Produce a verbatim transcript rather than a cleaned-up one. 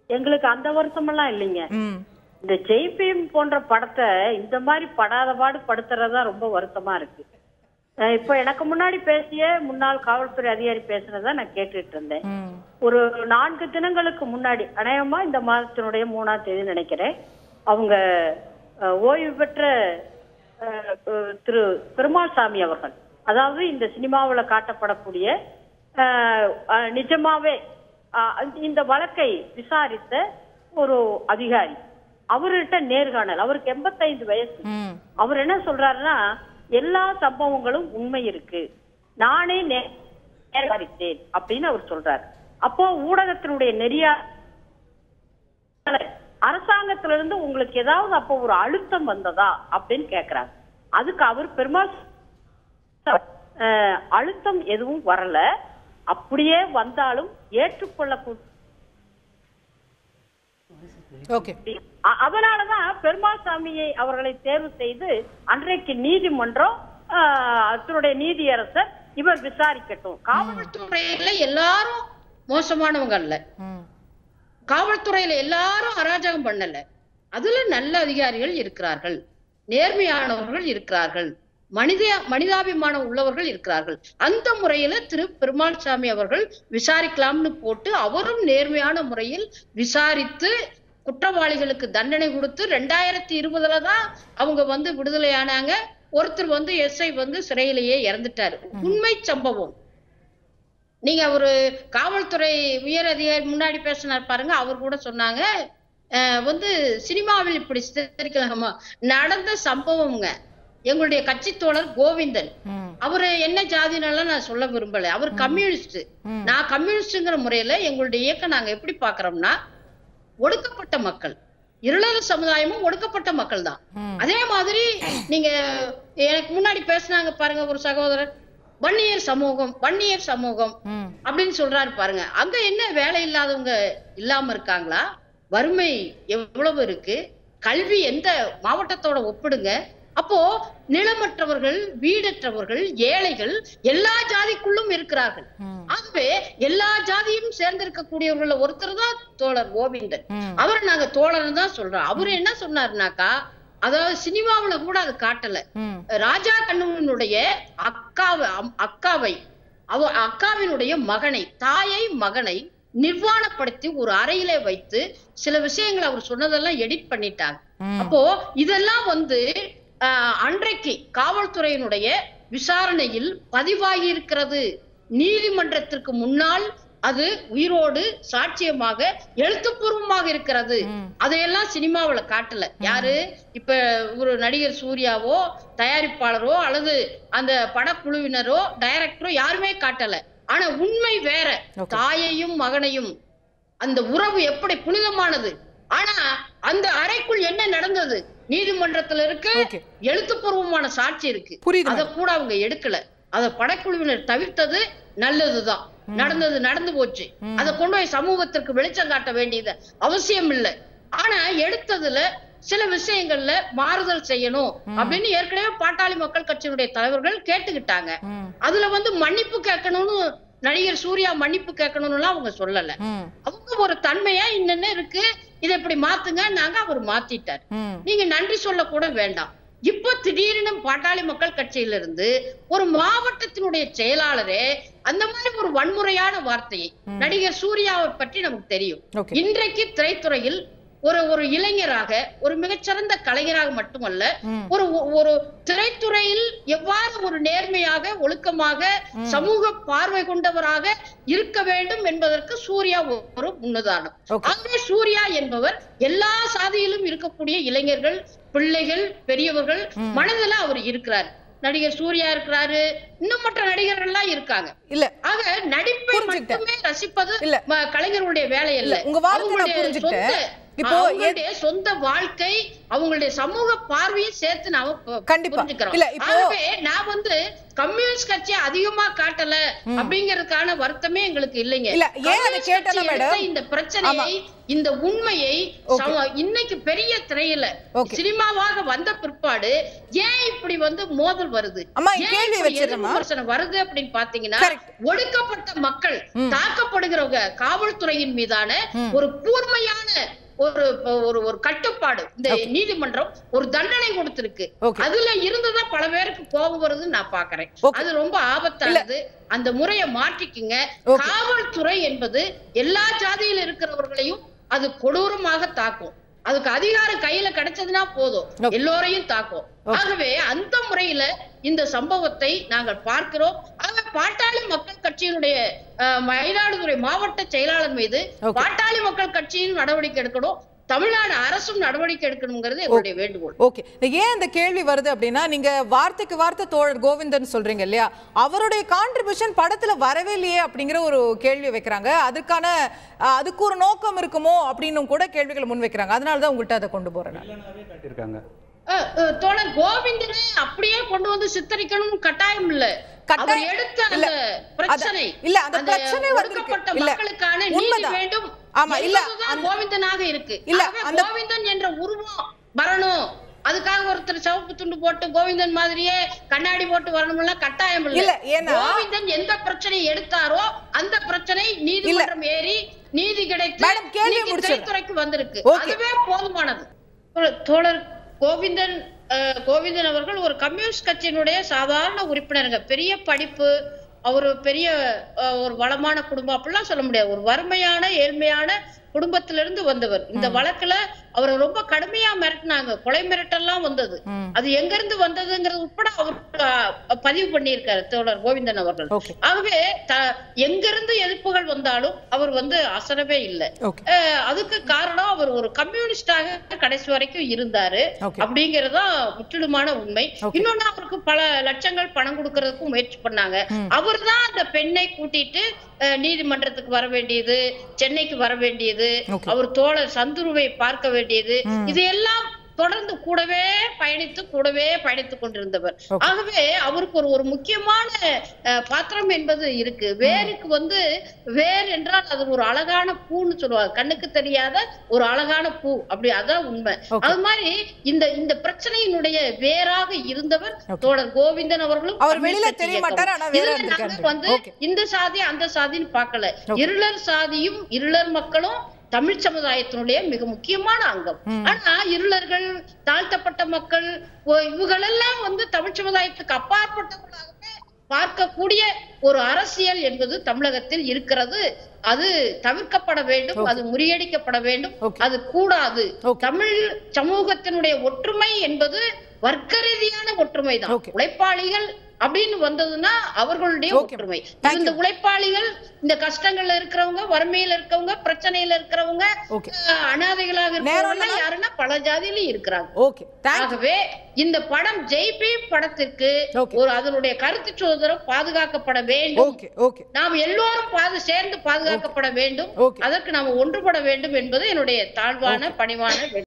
எங்களுக்கு அந்த வருஷமெல்லாம் இல்லைங்க. இந்த ஜெய்பீம் போன்ற படத்தை இந்த மாதிரி படாத பாடு படுத்துறதா ரொம்ப வருத்தமா இருக்கு. இப்ப எனக்கு முன்னாடி பேசிய முன்னாள் காவல்துறை அதிகாரி பேசுனதை நான் கேட்டுட்டு இருந்தேன். ஒரு நான்கு தினங்களுக்கு முன்னாடி, அநேகமா இந்த மாதத்தினுடைய மூணாம் தேதி நினைக்கிறேன், அவங்க ஓய்வு பெற்ற திரு பெருமாள் சாமி அவர்கள், அதாவது இந்த சினிமாவில் காட்டப்படக்கூடிய நிஜமாவே இந்த வழக்கை விசாரித்த ஒரு அதிகாரி, அவர்கிட்ட நேர்காணல். அவருக்கு எண்பத்தைந்து வயசு. அவர் என்ன சொல்றாருன்னா, எல்லா சம்பவங்களும் உண்மை இருக்கு, நானே நேர்காணித்தேன் அப்படின்னு அவர் சொல்றாரு. அப்போ ஊடகத்தினுடைய நெறியா அரசாங்கத்திலிருந்து உங்களுக்கு ஏதாவது அப்போ ஒரு அழுத்தம் வந்ததா அப்படின்னு கேக்குறாங்க. அதுக்கு அவர் பெருமாள் அழுத்தம் எதுவும் வரல, அப்படியே வந்தாலும் ஏற்றுக்கொள்ளக்கூடிய. அதனாலதான் பெருமாள் சாமியை அவர்களை தேர்வு செய்து அன்றைக்கு நீதிமன்றம் அதனுடைய நீதியரசர் இவர் விசாரிக்கட்டும். காவல்துறையில எல்லாரும் மோசமானவங்க அல்ல, காவல்துறையில எல்லாரும் அராஜகம் பண்ணல, அதுல நல்ல அதிகாரிகள் இருக்கிறார்கள், நேர்மையானவர்கள் இருக்கிறார்கள், மனித மனிதாபிமானம் உள்ளவர்கள் இருக்கிறார்கள். அந்த முறையில திரு பெருமாள் சாமி அவர்கள் விசாரிக்கலாம்னு போட்டு அவரும் நேர்மையான முறையில் விசாரித்து குற்றவாளிகளுக்கு தண்டனை கொடுத்து ரெண்டாயிரத்தி இருபதுல தான் அவங்க வந்து விடுதலை ஆனாங்க. ஒருத்தர் வந்து எஸ்ஐ வந்து சிறையிலேயே இறந்துட்டாரு. உண்மை சம்பவம். நீங்க ஒரு காவல்துறை உயர் அதிகாரி முன்னாடி பேசினார் பாருங்க, அவர் கூட சொன்னாங்க வந்து சினிமாவில் இப்படி சித்தரிக்கலாமா, நடந்த சம்பவம்ங்க. எங்களுடைய கட்சி தோழர் கோவிந்தன், அவரு என்ன ஜாதினால நான் சொல்ல விரும்பல, அவர் கம்யூனிஸ்ட். நான் கம்யூனிஸ்ட்ங்கிற முறையில எங்களுடைய இயக்கம் நாங்க எப்படி பாக்குறோம்னா, ஒடுக்கப்பட்ட மக்கள், இருளர் சமுதாயமும் ஒடுக்கப்பட்ட மக்கள் தான். அதே மாதிரி நீங்க எனக்கு முன்னாடி பேசினாங்க பாருங்க ஒரு சகோதரர், வன்னியர் சமூகம் வன்னியர் சமூகம் அப்படின்னு சொல்றாரு பாருங்க. அங்க என்ன வேலை இல்லாதவங்க இல்லாம இருக்காங்களா? வறுமை எவ்வளவு இருக்கு? கல்வி எந்த மாவட்டத்தோட ஒப்பிடுங்க. அப்போ நிலமற்றவர்கள், வீடற்றவர்கள், ஏழைகள் எல்லா ஜாதிக்குள்ளும் இருக்கிறார்கள். ஆகவே எல்லா ஜாதியும் சேர்ந்திருக்கக்கூடியவர்கள் ஒருத்தர் தான் தோழர் கோவிந்தன். அவர் நாங்க தோழர் தான் சொல்றோம். அவரு என்ன சொன்னாருனாக்கா, அதாவது சினிமாவில கூட அது காட்டல, ராஜா கண்ணனுடைய அக்காவை அக்காவை அவ அக்காவினுடைய மகனை, தாயை மகனை நிர்வாணப்படுத்தி ஒரு அறையிலே வைத்து சில விஷயங்களை அவர் சொன்னதெல்லாம் எடிட் பண்ணிட்டாங்க. அப்போ இதெல்லாம் வந்து அன்றைக்கு காவல்துறையினுடைய விசாரணையில் பதிவாகி இருக்கிறது. நீதிமன்றத்திற்கு முன்னால் அது உயிரோடு சாட்சியமாக எழுத்துப்பூர்வமாக இருக்கிறது. அதையெல்லாம் சினிமாவில காட்டல. யாரு இப்ப ஒரு நடிகர் சூர்யாவோ தயாரிப்பாளரோ அல்லது அந்த படக்குழுவினரோ டைரக்டரோ யாருமே காட்டல. ஆனா உண்மை வேற. தாயையும் மகனையும் அந்த உறவு எப்படி புனிதமானது. ஆனா அந்த அறைக்குள் என்ன நடந்தது நீதிமன்றத்துல இருக்கு, எழுத்துப்பூர்வமான சாட்சி இருக்கு. அத கூட அவங்க எடுக்கல. அத படக்குழுவினர் தவிர்த்தது நல்லதுதான். நடந்தது நடந்து போச்சு. அதை கொண்டு போய் சமூகத்திற்கு வெளிச்சம் காட்ட வேண்டியது அவசியம் இல்லை. ஆனா எடுத்ததுல சில விஷயங்கள்ல மாறுதல் செய்யணும் அப்படின்னு ஏற்கனவே பாட்டாளி மக்கள் கட்சியினுடைய தலைவர்கள் கேட்டுக்கிட்டாங்க. அதுல வந்து மன்னிப்பு கேட்கணும்னு நடிகர் சூர்யா மன்னிப்பு கேட்கணும்னு அவங்க சொல்லல. அவங்க ஒரு தன்மையா இன்னும் இருக்கு, இதை இப்படி மாத்துங்க நாங்க அவர் மாத்திட்டார், நீங்க நன்றி சொல்ல கூட வேண்டாம். இப்போ திடீர்னு பாட்டாளி மக்கள் கட்சியிலிருந்து ஒரு மாவட்டத்தினுடைய செயலாளரே அந்த மாதிரி ஒரு வன்முறையான வார்த்தையை, நடிகர் சூர்யாவை பற்றி நமக்கு தெரியும். இன்றைக்கு திரைத்துறையில் ஒரு ஒரு இளைஞராக, ஒரு மிகச்சிறந்த கலைஞராக மட்டுமல்ல, ஒரு ஒரு திரைத்துறையில் எவ்வாறு ஒரு நேர்மையாக ஒழுக்கமாக சமூக பார்வை கொண்டவராக இருக்க வேண்டும் என்பதற்கு சூர்யா ஒரு முன்னுதாரணம். அங்கே சூர்யா என்பவர் எல்லா சாதியிலும் இருக்கக்கூடிய இளைஞர்கள், பிள்ளைகள், பெரியவர்கள் மனதில் அவர் இருக்கிறார். நடிகர் சூர்யா இருக்கிறாரு, இன்னும் மற்ற நடிகர்கள் எல்லாம் இருக்காங்க. இல்ல ஆக நடிப்பை மட்டுமே ரசிப்பது கலைஞர்களுடைய வேலை அல்ல. உங்க வார்த்தை நான் புரிஞ்சுக்கிட்டேன். இப்போ அவங்களுடைய சொந்த வாழ்க்கை, அவங்களுடைய சமூக பார்வையை சேர்த்து நாம புரிஞ்சுக்கிறோம். இல்ல இப்போ நான் வந்து கம்யூனிஸ்ட் கட்சி அதிகமா காட்டல அப்படிங்கறதுக்கான வருத்தமே எங்களுக்கு இல்லைங்க. இல்ல ஏன் அதை கேட்டல மேடம், இந்த பிரச்சனையை, இந்த உண்மையை இன்னைக்கு பெரிய திரையில சினிமாவாக வந்த பிற்பாடு ஏன் இப்படி வந்து மோதல் வருது, விமர்சனம் வருது அப்படின்னு பாத்தீங்கன்னா, ஒடுக்கப்பட்ட மக்கள், தாக்கப்படுகிறவங்க, காவல்துறையின் மீதான ஒரு கூர்மையான ஒரு ஒரு கட்டுப்பாடு இந்த நீதிமன்றம் ஒரு தண்டனை கொடுத்திருக்கு. அதுல இருந்துதான் பல பேருக்கு கோபம் வருதுன்னு நான் பாக்குறேன். அது ரொம்ப ஆபத்தானது. அந்த முறையை மாற்றிக்குங்க. காவல்துறை என்பது எல்லா ஜாதியில் இருக்கிறவர்களையும் அது கொடூரமாக தாக்கும். அதுக்கு அதிகாரம் கையில கிடைச்சதுன்னா போதும், எல்லோரையும் தாக்கும். ஆகவே அந்த முறையில இந்த சம்பவத்தை நாங்கள் பார்க்கிறோம். ஆகவே பாட்டாளி மக்கள் கட்சியினுடைய மயிலாடுதுறை மாவட்ட செயலாளர் மீது பாட்டாளி மக்கள் கட்சியின் நடவடிக்கை எடுக்கணும், தமிழ்நாடு அரசும் நடவடிக்கை எடுக்கணுங்கிறது எங்களுடைய வேண்டுகோள். ஓகே, ஏன் அந்த கேள்வி வருது அப்படின்னா, நீங்க வார்த்தைக்கு வார்த்தை தோழர் கோவிந்தன் சொல்றீங்க இல்லையா, அவருடைய கான்ட்ரிபியூஷன் படத்துல வரவே இல்லையே அப்படிங்கிற ஒரு கேள்வி வைக்கிறாங்க. அதுக்கான அதுக்கு ஒரு நோக்கம் இருக்குமோ அப்படின்னு கூட கேள்விகளை முன் வைக்கிறாங்க. அதனாலதான் உங்கள்கிட்ட அதை கொண்டு போறேன். தோழர் கோவிந்தனை அப்படியே கொண்டு வந்து சித்தரிக்கணும் கட்டாயம் இல்ல. அவர் எடுத்த அந்த பிரச்சனை இல்ல, அந்த பிரச்சனை ஒடுக்கப்பட்ட மக்களுக்கான நீதி வேண்டும். ஆமா, இல்ல கோவிந்தனாக இருக்கு. இல்ல கோவிந்தன் என்ற உருவம் வரணும், அதுக்காக ஒருத்தர் சிவப்பு துண்டு போட்டு கோவிந்தன் மாதிரியே கண்ணாடி போட்டு வரணும்ல கட்டாயம் இல்ல. கோவிந்தன் எந்த பிரச்சனை எடுத்தாரோ அந்த பிரச்சனை நீதிமன்றம் ஏறி நீதி கிடைத்து திரைத்துறைக்கு வந்திருக்கு. அதுவே போதுமானது. தோழர் கோவிந்தன் கோவிந்தன் அவர்கள் ஒரு கம்யூனிஸ்ட் கட்சியினுடைய சாதாரண உறுப்பினருங்க. பெரிய படிப்பு, அவரு பெரிய ஒரு வளமான குடும்பம் அப்படிலாம் சொல்ல முடியாது. ஒரு வறுமையான ஏழ்மையான குடும்பத்திலிருந்து வந்தவர். இந்த வழக்குல அவரை ரொம்ப கடுமையா மிரட்டினாங்க, கொலை மிரட்டெல்லாம் வந்தது. அது எங்க இருந்து வந்ததுங்கிறது உட்பட அவர் பதிவு பண்ணியிருக்காரு தோழர் கோவிந்தன் அவர்கள். ஆகவே எங்க இருந்து எதிர்ப்புகள் வந்தாலும் அவர் வந்து அசரவே இல்லை. அதுக்கு காரணம் அவர் ஒரு கம்யூனிஸ்டாக கடைசி வரைக்கும் இருந்தாரு அப்படிங்கறதா முற்றிலுமான உண்மை. இன்னொன்னு, அவருக்கு பல லட்சங்கள் பணம் கொடுக்கறதுக்கும் முயற்சி பண்ணாங்க. அவர் தான் அந்த பெண்ணை கூட்டிட்டு நீதிமன்றத்துக்கு வர வேண்டியது, சென்னைக்கு வர வேண்டியது, அவர் தோழர் சந்துருவை பார்க்க வேண்டியது, இதையெல்லாம் தொடர்ந்து கூடவே பயணித்து கூடவே பயணித்துக் கொண்டிருந்தவர். ஆகவே அவருக்கு ஒரு ஒரு முக்கியமான பாத்திரம் என்பது இருக்கு. வேருக்கு வந்து வேர் என்றால் அது ஒரு அழகான பூன்னு சொல்லுவாங்க, கண்ணுக்கு தெரியாத ஒரு அழகான பூ, அப்படி அதான் உண்மை. அது மாதிரி இந்த இந்த பிரச்சனையினுடைய வேராக இருந்தவர் தோழர் கோவிந்தன் அவர்களும். அவர் வெளியில தெரிய மாட்டார், ஆனா வேற வந்து இந்த சாதி அந்த சாதின்னு பார்க்கல. இருளர் சாதியும் இருளர் மக்களும் தமிழ் சமுதாயத்தினுடைய மிக முக்கியமான அங்கம். ஆனா இருளர்கள், தாழ்த்தப்பட்ட மக்கள், இவங்களெல்லாம் வந்து தமிழ் சமுதாயத்துக்கு அப்பாற்பட்டவர்களாகவே பார்க்கக்கூடிய ஒரு அரசியல் என்பது தமிழகத்தில் இருக்கிறது. அது தவிர்க்கப்பட வேண்டும், அது முறியடிக்கப்பட வேண்டும், அது கூடாது. தமிழ் சமூகத்தினுடைய ஒற்றுமை என்பது வர்க்க ரீதியான ஒற்றுமை தான். உழைப்பாளிகள் அப்படின்னு வந்ததுன்னா அவர்களுடைய ஒற்றுமை. இந்த உழைப்பாளிகள், இந்த கஷ்டங்கள்ல இருக்கிறவங்க, வறுமையில இருக்கவங்க, பிரச்சனையில இருக்கிறவங்க, அனாதைகளாக இருக்கிறவங்க யாருன்னா பல ஜாதியிலும் இருக்கிறாங்க. ஆகவே இந்த படம் ஜெய்பீம் படத்திற்கு ஒரு அதனுடைய கருத்து சுதந்திரம் பாதுகாக்கப்பட வேண்டும். நாம் எல்லோரும் பாது சேர்ந்து பாதுகாக்கப்பட வேண்டும். அதற்கு நாம் ஒன்றுபட வேண்டும் என்பது என்னுடைய தாழ்வான பணிவான